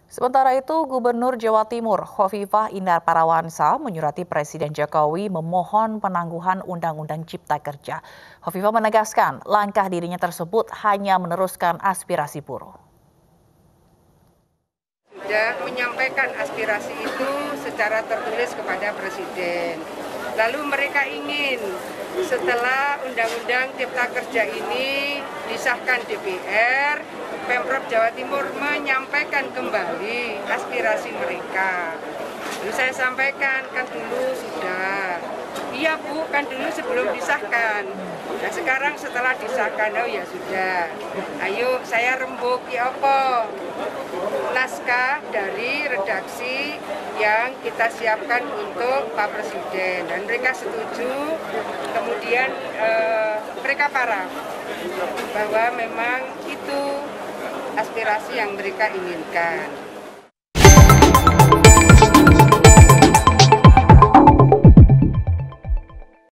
Sementara itu, Gubernur Jawa Timur Khofifah Indar Parawansa menyurati Presiden Jokowi memohon penangguhan Undang-Undang Cipta Kerja. Khofifah menegaskan langkah dirinya tersebut hanya meneruskan aspirasi buruh. Sudah menyampaikan aspirasi itu secara tertulis kepada Presiden. Lalu mereka ingin setelah Undang-Undang Cipta Kerja ini disahkan DPR, Pemprov Jawa Timur menyampaikan kembali aspirasi mereka. Lalu saya sampaikan, kan dulu sudah. Iya Bu, kan dulu sebelum disahkan. Nah sekarang setelah disahkan, oh ya sudah. Ayo saya rembuk ya apa? Naskah dari redaksi yang kita siapkan untuk Pak Presiden dan mereka setuju. Kemudian mereka paraf bahwa memang itu aspirasi yang mereka inginkan.